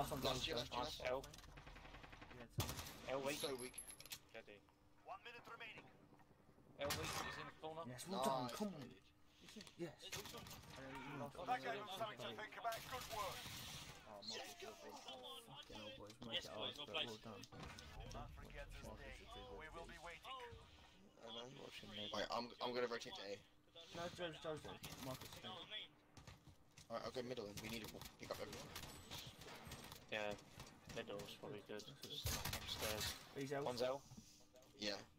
Last one. Last year. Nice, L. L weak. So weak. Steady. 1 minute remaining. L weak, he's in the corner. Yes, well done. Nice, Come on. mate. Yes. That gave them something to think about. Good work. Fucking hell, boys. Make Yes, it boys, hard, well but well played. done. Don't forget this day. We will be waiting. I know. Watching mid. Wait, I'm gonna rotate to A. No, Joe's there. Marcus. Alright, I'll go middle and we need to pick up everyone. Yeah, middle's probably good. Upstairs. He's out. One's L. Yeah.